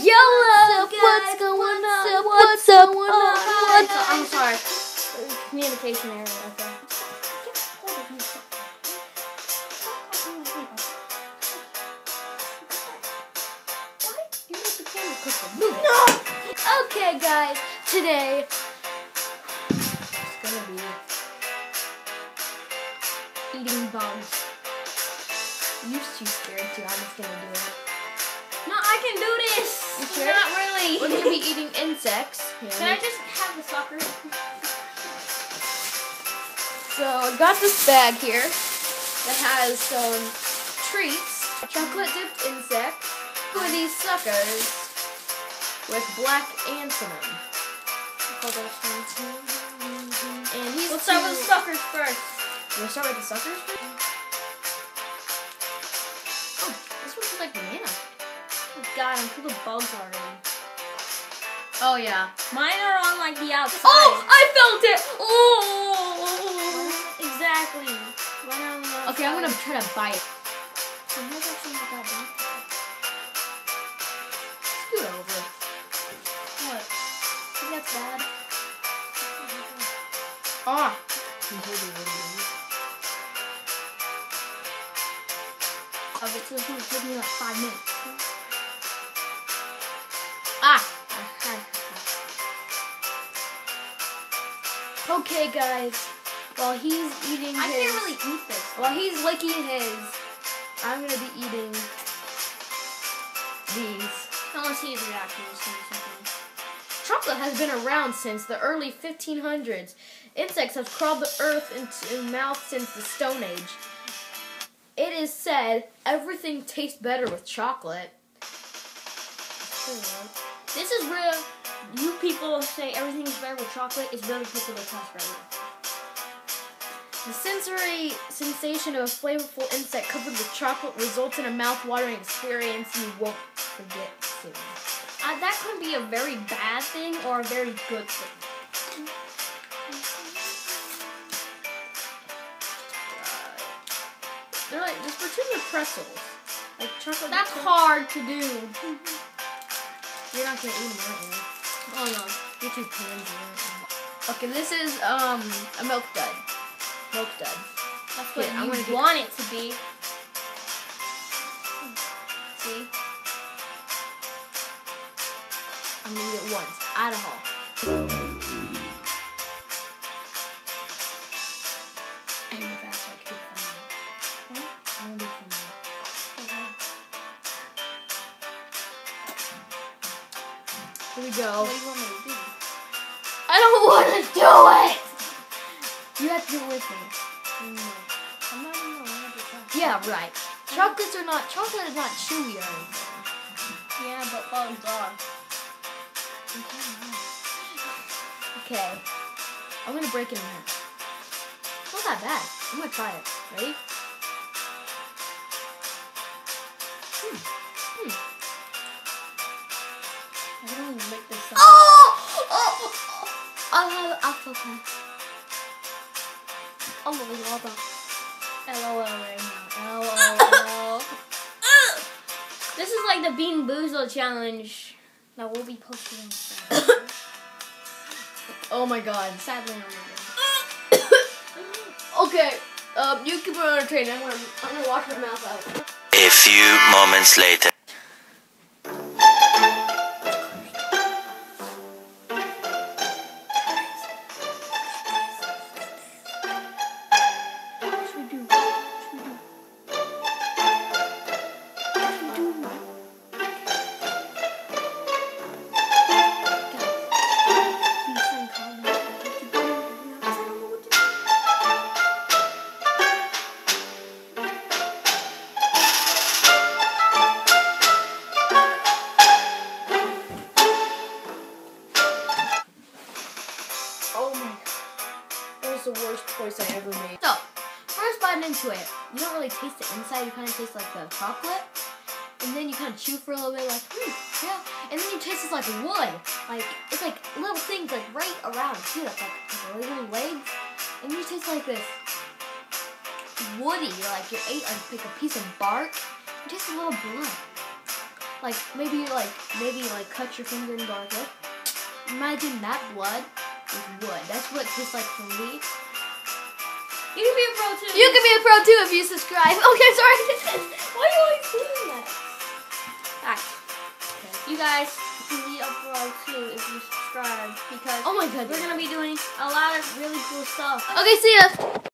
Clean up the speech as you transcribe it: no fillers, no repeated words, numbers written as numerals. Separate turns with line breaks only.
YOLO! What's going on? What's up?
I'm sorry. Communication error. Okay.
No! Okay, guys. Today it's gonna be eating bugs. You're too scared to. I'm just gonna do it.
No, I can do this.
You sure?
Not really.
We're gonna be eating insects.
Can I just have the sucker?
So I got this bag here that has some treats, chocolate dipped insects, with these suckers with black antimony. And these
Let's start with the suckers first.
You wanna start with the suckers first? Oh, this one looks like banana.
Oh God, I'm full of bugs already.
Oh yeah.
Mine are on like the outside.
Oh, I felt it. Oh.
Exactly. Mine are on the outside.
Okay, I'm gonna try to bite it. Scoot over.
What?
Think that's bad? Ah. Okay, so it's gonna take me like 5 minutes. Ah! Okay, guys. While he's eating
I
his...
can't really eat this.
While he's licking his, I'm gonna be eating these.
I want to see his reaction. Just give me something.
Chocolate has been around since the early 1500s. Insects have crawled the earth into mouth since the Stone Age. It is said everything tastes better with chocolate.
This is real. You people say everything is better with chocolate. It's really good for the test right now.
The sensory sensation of a flavorful insect covered with chocolate results in a mouth-watering experience you won't forget soon.
That could be a very bad thing or a very good thing.
They're like, just pretend they're pretzels. Like chocolate.
That's hard to do.
You're not gonna eat them, right now.
Oh no.
You're too pansy. Okay, this is a milk dud. Milk dud.
That's what
I'm gonna
you
get
want it to be.
See? I'm gonna eat it once. Idaho. And the fast I keep coming. I'm gonna be Here we go.
What do you want me to do?
I don't want to do it! You have to do it with me.
I'm not even allowed to try.
Yeah, right. Chocolate is not chewy or anything.
Yeah, but bugs are.
Okay. I'm gonna break it in half. It's not that bad. I'm gonna try it. Ready?
I don't even make this sound.
I'll feel fine.
LOL right now. LOL. This is like the Bean Boozled challenge that we'll be posting on Saturday.
Oh my god.
Sadly, on
Okay. You keep it on a train. I'm gonna wash my mouth out.
A few moments later.
Oh my god. That was the worst choice I ever made. So, first bite into it. You don't really taste the inside. You kind of taste like the chocolate. And then you kind of chew for a little bit like, yeah. And then you taste this like wood. Like, it's like little things like right around too. That's like little legs. And you taste like this woody. Like you ate like a piece of bark. You taste a little blood. like maybe cut your finger and go like this. Imagine that blood is wood. That's what it tastes like for me.
You can be a pro too.
You can be a pro too if you subscribe. Okay, sorry.
Why are you always doing that? Alright. You guys can be a pro too if you subscribe because
Oh my god.
we're gonna be doing a lot of really cool stuff.
Okay, see ya.